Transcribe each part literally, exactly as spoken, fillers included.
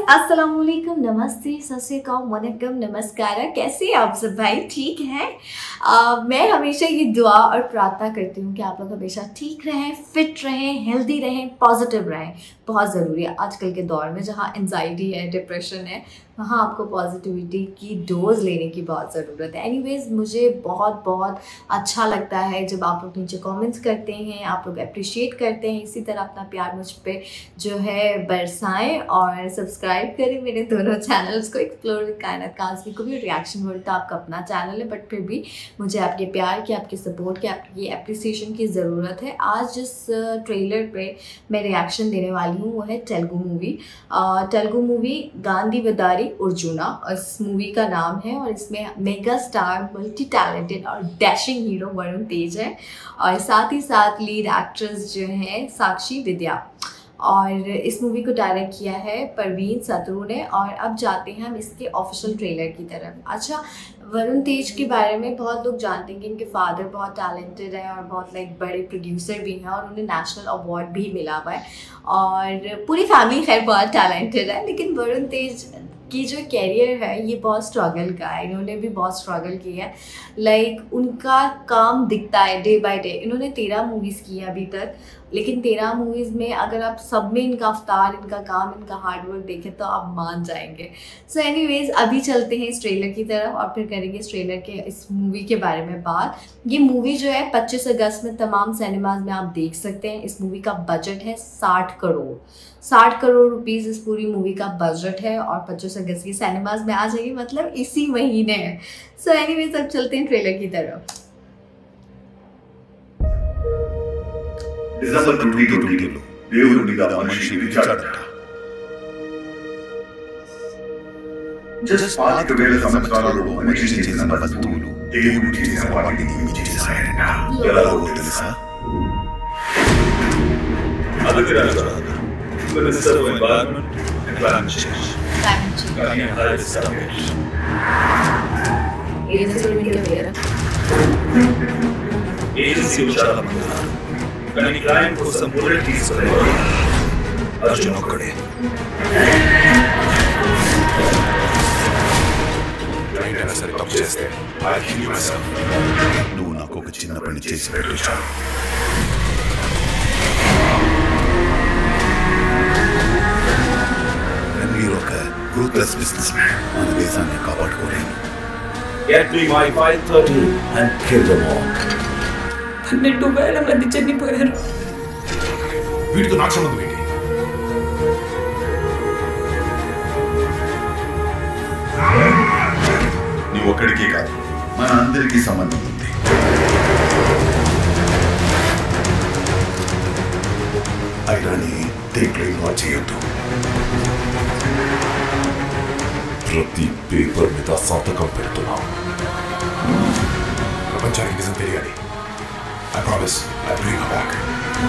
अस्सलामुअलैकुम, नमस्ते, सत श्री अकाल, वनक्कम, नमस्कार। कैसे हैं आप सब भाई? ठीक हैं? uh, मैं हमेशा ये दुआ और प्रार्थना करती हूँ कि आप लोग हमेशा ठीक रहें, फिट रहें, हेल्दी रहें, पॉजिटिव रहें। बहुत ज़रूरी है आजकल के दौर में जहाँ एंजाइटी है, डिप्रेशन है, वहाँ आपको पॉजिटिविटी की डोज लेने की बहुत ज़रूरत है। एनीवेज़, मुझे बहुत बहुत अच्छा लगता है जब आप लोग नीचे कमेंट्स करते हैं, आप लोग अप्रिशिएट करते हैं। इसी तरह अपना प्यार मुझ पे जो है बरसाएं और सब्सक्राइब करें मेरे दोनों चैनल्स को, एक्सप्लोर विद कायनात काज़मी को भी। रिएक्शन वर्ल्ड तो आपका अपना चैनल है, बट फिर भी मुझे आपके प्यार की, आपके सपोर्ट की, आपकी अप्रिसिएशन की ज़रूरत है। आज जिस ट्रेलर पे मैं रिएक्शन देने वाली हूँ वो है Telugu movie. Telugu movie Gandeevadhari Arjuna इस मूवी का नाम है, और इसमें मेगा स्टार, मल्टी टैलेंटेड और डैशिंग हीरो वरुण तेज है, और साथ ही साथ लीड एक्ट्रेस जो है साक्षी विद्या। और इस मूवी को डायरेक्ट किया है परवीन सतरू ने। और अब जाते हैं हम इसके ऑफिशियल ट्रेलर की तरफ। अच्छा, वरुण तेज के बारे में बहुत लोग जानते हैं कि इनके फादर बहुत टैलेंटेड है और बहुत लाइक बड़े प्रोड्यूसर भी हैं, और उन्हें नेशनल अवार्ड भी मिला हुआ है, और पूरी फैमिली खैर बहुत टैलेंटेड है। लेकिन वरुण तेज की जो कैरियर है ये बहुत स्ट्रगल का है, इन्होंने भी बहुत स्ट्रगल किया है। लाइक उनका काम दिखता है डे बाय डे। इन्होंने तेरह मूवीज़ की है अभी तक, लेकिन तेरह मूवीज़ में अगर आप सब में इनका अवतार, इनका काम, इनका हार्डवर्क देखें तो आप मान जाएंगे। सो एनीवेज, अभी चलते हैं इस ट्रेलर की तरफ और फिर करेंगे इस ट्रेलर के, इस मूवी के बारे में बात। ये मूवी जो है पच्चीस अगस्त में तमाम सिनेमाज में आप देख सकते हैं। इस मूवी का बजट है साठ करोड़ साठ करोड़ रुपीज़ इस पूरी मूवी का बजट है, और पच्चीस अगस्त की सिनेमाज में आ जाएगी, मतलब इसी महीने है। सो एनीवेज, अब चलते हैं ट्रेलर की तरफ। డిసెంబర్ ట్వంటీ ట్వంటీలో దేవుడు మీద మనిషి విచారట. జస్ట్ పాతిక వేల సంవత్సరాలలో మనిషి చేసిన వస్తువులు దేవుడు చేసిన వాటిని మించి చేశాయట. ఎలాగో తెలుసా? Agriculture, Minister of Environment and Climate Change. Kami Harris Ramesh. Agency విచారమంటున్నారు, కానీ క్లైమ్ కోసం బుల్లెట్ తీసుకునేవాడు అర్జున్ ఒక్కడే. క్లైంట్ అయినా సరే తప్పు చేస్తే ఐ కిల్ యు మైసెల్ఫ్. నువ్వు నాకు ఒక చిన్న పని చేసి పెట్టు చాలు. మీరు ఒక రూత్లెస్ బిజినెస్ మ్యాన్, మన దేశాన్ని కాపాడుకోలేను. Get me my five thirty and kill them all. పన్నెండు వేల మంది చనిపోయారు. వీటితో నాకు సంబంధం ఏంటి? నీ ఒక్కడికే కాదు, మన అందరికీ సంబంధం ఉంది. అయినాని దేంట్లో ఇన్వాల్వ్ చేయొద్దు. ప్రతి పేపర్ మీద సంతకం పెడుతున్నాం. ప్రపంచానికి నిజం తెలియాలి. I promise I'll bring her back.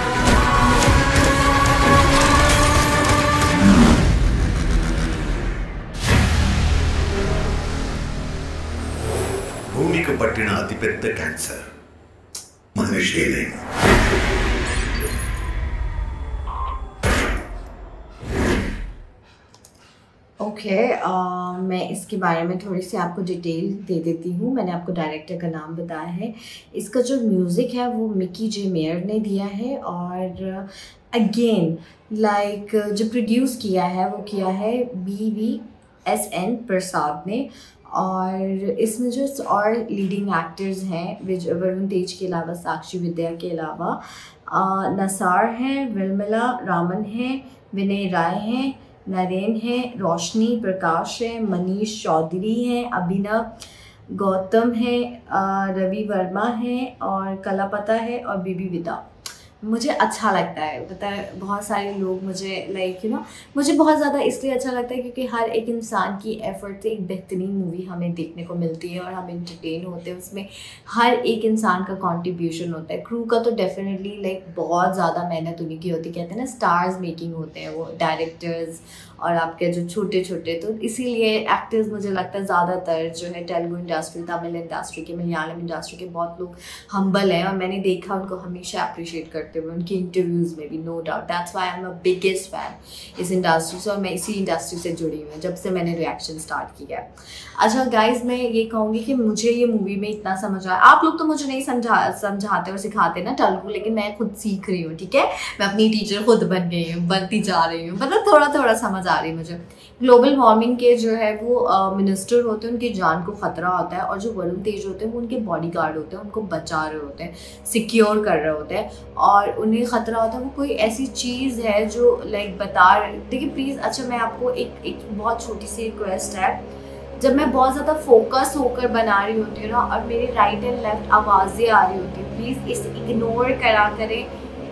భూమికి పట్టిన అతిపెద్ద క్యాన్సర్ మనిషిదే. ओके okay, uh, मैं इसके बारे में थोड़ी सी आपको डिटेल दे देती हूँ। मैंने आपको डायरेक्टर का नाम बताया है। इसका जो म्यूज़िक है वो मिकी जे मेयर ने दिया है, और अगेन लाइक जो प्रोड्यूस किया है वो किया है B V S N Prasad ने। और इसमें जो और लीडिंग एक्टर्स हैं वरुण तेज के अलावा साक्षी विद्या के अलावा नसार हैं, विमला रामन हैं, विनय राय हैं, नरेन है, रोशनी प्रकाश है, मनीष चौधरी हैं, अभिनव गौतम है, रवि वर्मा है, और कलापता है, और बीबी विदा। मुझे अच्छा लगता है, पता है बहुत सारे लोग मुझे लाइक यू नो मुझे बहुत ज़्यादा इसलिए अच्छा लगता है क्योंकि हर एक इंसान की एफर्ट से एक बेहतरीन मूवी हमें देखने को मिलती है और हम इंटरटेन होते हैं। उसमें हर एक इंसान का कंट्रीब्यूशन होता है। क्रू का तो डेफिनेटली लाइक बहुत ज़्यादा मेहनत उन्हीं की होती है। कहते हैं ना स्टार्स मेकिंग होते हैं वो डायरेक्टर्स और आपके जो छोटे छोटे, तो इसीलिए एक्टर्स मुझे लगता है ज़्यादातर जो है तेलुगु इंडस्ट्री, तमिल इंडस्ट्री के, मलयालम इंडस्ट्री के बहुत लोग हम्बल हैं और मैंने देखा उनको हमेशा अप्रिशिएट करते करते हुए, उनकी इंटरव्यूज़ में भी, no doubt. That's why I am a biggest fan इस इंडस्ट्री से, और मैं इसी इंडस्ट्री से जुड़ी हुई हूँ जब से मैंने रिएक्शन स्टार्ट किया है। अच्छा गाइज, मैं ये कहूँगी कि मुझे ये मूवी में इतना समझ आया। आप लोग तो मुझे नहीं समझा समझाते और सिखाते ना टल्कू, लेकिन मैं खुद सीख रही हूँ, ठीक है। मैं अपनी टीचर खुद बन गई हूँ, बनती जा रही हूँ, मतलब थोड़ा थोड़ा समझ आ रही है मुझे। ग्लोबल वार्मिंग के जो है वो मिनिस्टर होते हैं, उनकी जान को खतरा होता है, और जो वरुण तेज होते हैं वो उनके बॉडीगार्ड होते हैं, उनको बचा रहे होते हैं, सिक्योर कर रहे होते हैं, और उन्हें ख़तरा होता है। वो कोई ऐसी चीज़ है जो लाइक बता रहे, देखिए प्लीज़। अच्छा, मैं आपको एक एक बहुत छोटी सी रिक्वेस्ट है, जब मैं बहुत ज़्यादा फोकस होकर बना रही होती हूँ ना, और मेरी राइट एंड लेफ्ट आवाज़ें आ रही होती हैं, प्लीज़ इसे इग्नोर करा करें,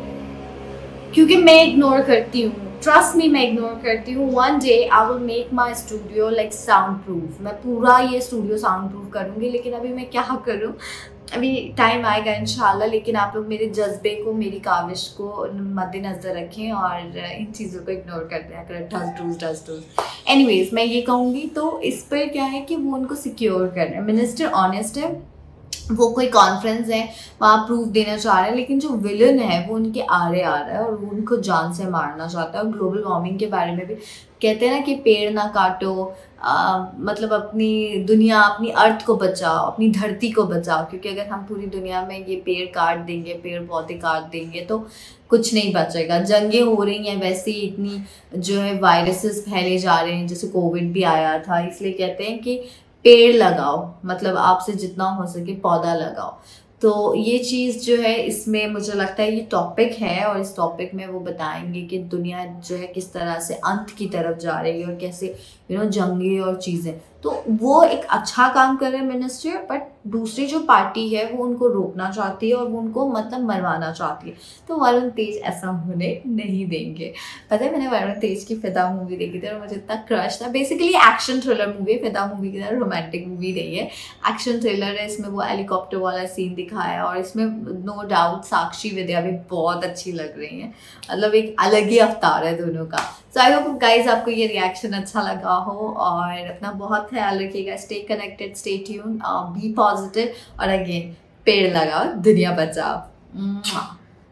क्योंकि मैं इग्नोर करती हूँ। ट्रस्ट मी, मैं इग्नोर करती हूँ। One day I will make my studio like soundproof. मैं पूरा ये स्टूडियो साउंड प्रूफ करूँगी, लेकिन अभी मैं क्या करूँ, अभी टाइम आएगा इंशाल्लाह। लेकिन आप लोग मेरे जज्बे को, मेरी काविश को मद्देनज़र रखें और इन चीज़ों को इग्नोर कर दें अगर dust does dust does. Anyways, मैं ये कहूँगी तो इस पर क्या है कि वो उनको सिक्योर कर रहे हैं। मिनिस्टर ऑनेस्ट है, वो कोई कॉन्फ्रेंस है वहाँ प्रूफ देना चाह रहे हैं, लेकिन जो विलन है वो उनके आरे आ रहा है और वो उनको जान से मारना चाहता है। और ग्लोबल वार्मिंग के बारे में भी कहते हैं ना कि पेड़ ना काटो, आ, मतलब अपनी दुनिया, अपनी अर्थ को बचाओ, अपनी धरती को बचाओ, क्योंकि अगर हम पूरी दुनिया में ये पेड़ काट देंगे, पेड़ पौधे काट देंगे तो कुछ नहीं बचेगा। जंगें हो रही हैं, वैसे ही इतनी जो है वायरसेस फैले जा रहे हैं, जैसे कोविड भी आया था। इसलिए कहते हैं कि पेड़ लगाओ, मतलब आपसे जितना हो सके पौधा लगाओ। तो ये चीज़ जो है इसमें मुझे लगता है ये टॉपिक है, और इस टॉपिक में वो बताएंगे कि दुनिया जो है किस तरह से अंत की तरफ जा रही है और कैसे यू नो जंगे और चीज़ें। तो वो एक अच्छा काम कर रहे हैं मिनिस्टर, बट दूसरी जो पार्टी है वो उनको रोकना चाहती है और वो उनको मतलब मरवाना चाहती है। तो वरुण तेज ऐसा होने नहीं देंगे। पता है, मैंने वरुण तेज की फिदा मूवी देखी थी और मुझे इतना क्रश था। बेसिकली एक्शन थ्रिलर मूवी है, फिदा मूवी की तरह रोमांटिक मूवी नहीं है, एक्शन थ्रिलर है। इसमें वो हेलीकॉप्टर वाला सीन दिखाया, और इसमें नो डाउट साक्षी विद्या भी बहुत अच्छी लग रही हैं, मतलब एक अलग ही अवतार है दोनों का। सो आई होप गाइज आपको ये रिएक्शन अच्छा लगा हो, और अपना बहुत ख्याल रखिएगा। Stay connected, stay tune, be positive, और अगेन पेड़ लगाओ, दुनिया बचाओ।